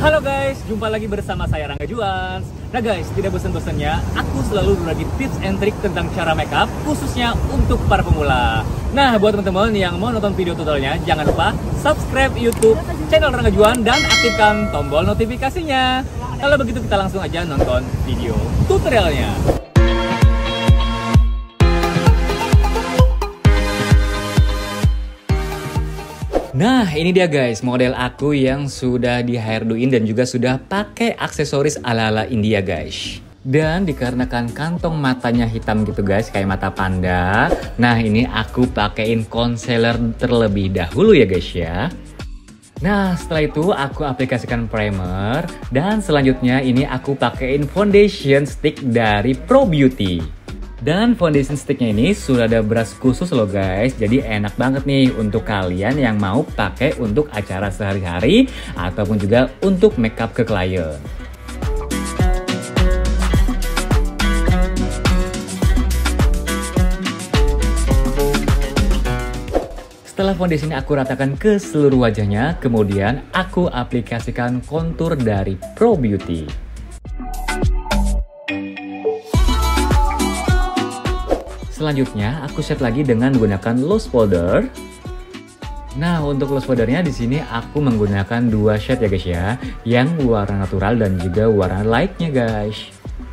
Halo guys, jumpa lagi bersama saya Rangga Juans. Nah guys, tidak bosan-bosannya, aku selalu berbagi tips and trik tentang cara makeup, khususnya untuk para pemula. Nah, buat teman-teman yang mau nonton video tutorialnya, jangan lupa subscribe YouTube channel Rangga Juan dan aktifkan tombol notifikasinya. Kalau begitu kita langsung aja nonton video tutorialnya. Nah, ini dia guys, model aku yang sudah di hairdoin dan juga sudah pakai aksesoris ala-ala India guys. Dan dikarenakan kantong matanya hitam gitu guys, kayak mata panda. Nah, ini aku pakein concealer terlebih dahulu ya guys ya. Nah, setelah itu aku aplikasikan primer. Dan selanjutnya ini aku pakein foundation stick dari Pro Beauty. Dan foundation sticknya ini sudah ada brush khusus loh guys. Jadi enak banget nih untuk kalian yang mau pakai untuk acara sehari-hari ataupun juga untuk makeup ke klien. Setelah foundation ini aku ratakan ke seluruh wajahnya, kemudian aku aplikasikan kontur dari Pro Beauty. Selanjutnya aku set lagi dengan menggunakan loose powder. Nah, untuk loose powdernya di sini aku menggunakan dua shade ya guys ya, yang warna natural dan juga warna lightnya guys.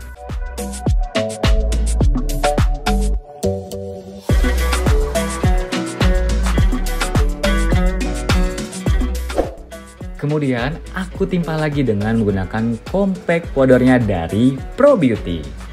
Kemudian aku timpa lagi dengan menggunakan compact powdernya dari Pro Beauty.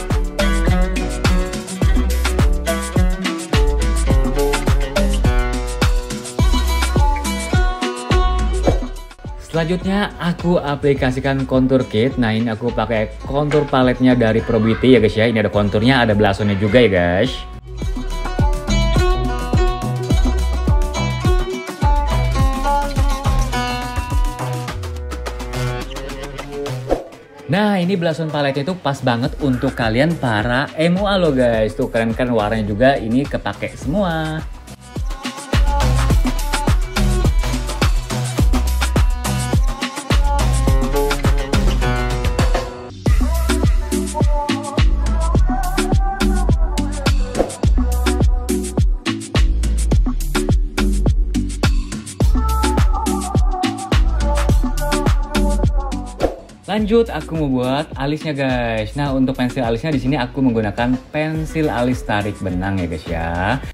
Selanjutnya aku aplikasikan contour kit. Nah, ini aku pakai contour paletnya dari Pro Beauty ya guys ya. Ini ada konturnya, ada blushernya juga ya guys. Nah, ini blush paletnya itu pas banget untuk kalian para MUA loh guys. Tuh keren kan warnanya juga ini kepake semua. Lanjut aku mau buat alisnya guys. Nah, untuk pensil alisnya di sini aku menggunakan pensil alis tarik benang ya guys ya.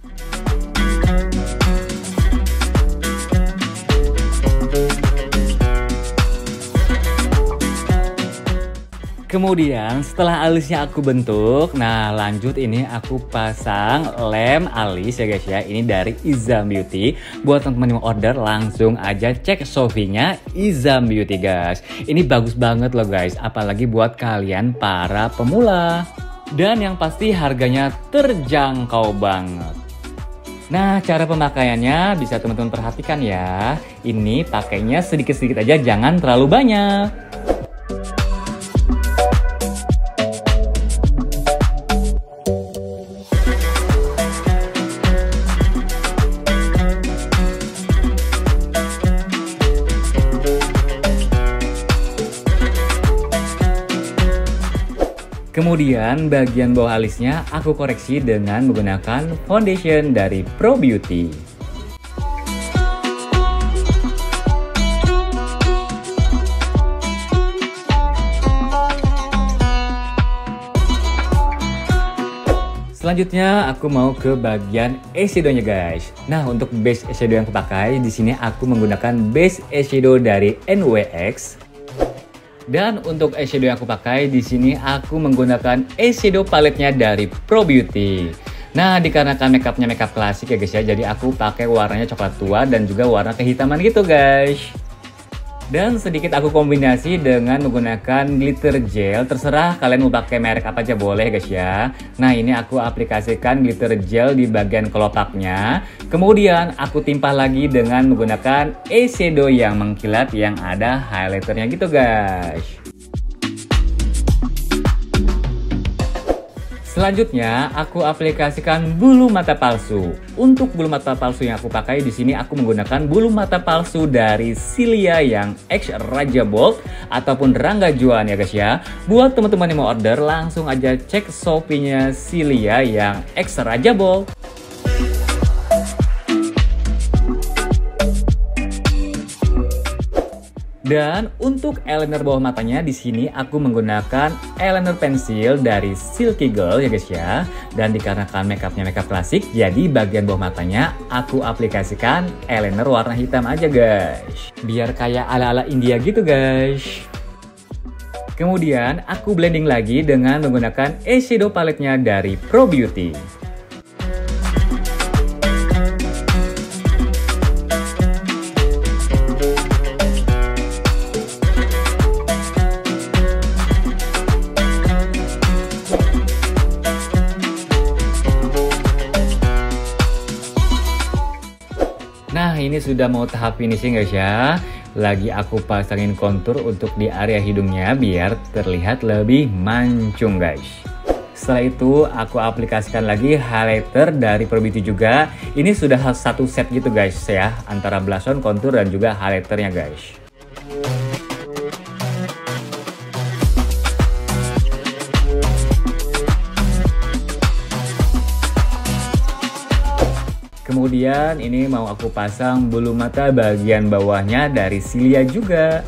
Kemudian setelah alisnya aku bentuk, nah lanjut ini aku pasang lem alis ya guys ya. Ini dari Izam Beauty. Buat teman-teman yang order langsung aja cek Shopee-nya Izam Beauty guys. Ini bagus banget loh guys, apalagi buat kalian para pemula. Dan yang pasti harganya terjangkau banget. Nah, cara pemakaiannya bisa teman-teman perhatikan ya. Ini pakainya sedikit-sedikit aja, jangan terlalu banyak. Kemudian bagian bawah alisnya aku koreksi dengan menggunakan foundation dari Pro Beauty. Selanjutnya aku mau ke bagian eyeshadow-nya guys. Nah, untuk base eyeshadow yang aku pakai di sini aku menggunakan base eyeshadow dari NYX. Dan untuk eyeshadow yang aku pakai di sini aku menggunakan eyeshadow paletnya dari Pro Beauty. Nah, dikarenakan makeupnya makeup klasik ya guys ya, jadi aku pakai warnanya coklat tua dan juga warna kehitaman gitu guys. Dan sedikit aku kombinasi dengan menggunakan glitter gel. Terserah kalian mau pakai merek apa aja boleh guys ya. Nah, ini aku aplikasikan glitter gel di bagian kelopaknya. Kemudian aku timpah lagi dengan menggunakan eyeshadow yang mengkilat yang ada highlighternya gitu guys. Selanjutnya, aku aplikasikan bulu mata palsu. Untuk bulu mata palsu yang aku pakai di sini, aku menggunakan bulu mata palsu dari Cilia yang X Raja Bold ataupun Rangga Juan ya guys ya. Buat teman-teman yang mau order, langsung aja cek Shopee-nya Cilia yang X Raja Bold. Dan untuk eyeliner bawah matanya di sini aku menggunakan eyeliner pensil dari Silky Girl ya guys ya. Dan dikarenakan makeupnya makeup klasik, jadi bagian bawah matanya aku aplikasikan eyeliner warna hitam aja guys. Biar kayak ala-ala India gitu guys. Kemudian aku blending lagi dengan menggunakan eyeshadow paletnya dari Pro Beauty. Nah, ini sudah mau tahap finishing guys ya. Lagi aku pasangin kontur untuk di area hidungnya biar terlihat lebih mancung guys. Setelah itu aku aplikasikan lagi highlighter dari Pro Beauty juga. Ini sudah satu set gitu guys ya, antara blush on, kontur dan juga highlighternya guys. Kemudian ini mau aku pasang bulu mata bagian bawahnya dari Cilia juga.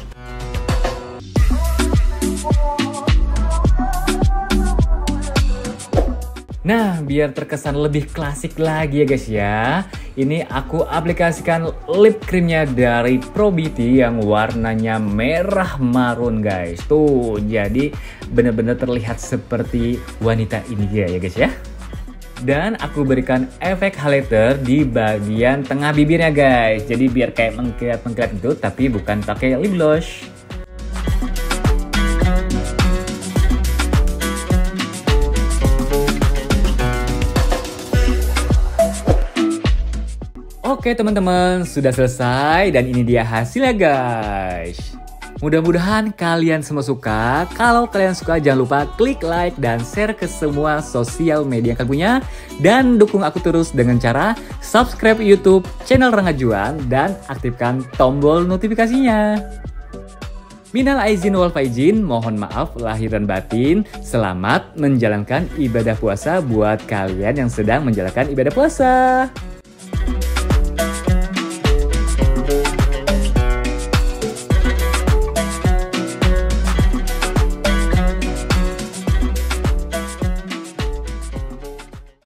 Nah, biar terkesan lebih klasik lagi ya guys ya. Ini aku aplikasikan lip creamnya dari Pro Beauty yang warnanya merah marun guys. Tuh, jadi bener-bener terlihat seperti wanita India ya guys ya. Dan aku berikan efek highlighter di bagian tengah bibirnya guys. Jadi biar kayak mengkilat-mengkilat gitu, tapi bukan pakai lip blush. Oke teman-teman, sudah selesai dan ini dia hasilnya guys. Mudah-mudahan kalian semua suka. Kalau kalian suka jangan lupa klik like dan share ke semua sosial media yang kalian punya. Dan dukung aku terus dengan cara subscribe YouTube channel Rangga Juan dan aktifkan tombol notifikasinya. Minal aizin wal faizin, mohon maaf lahir dan batin. Selamat menjalankan ibadah puasa buat kalian yang sedang menjalankan ibadah puasa.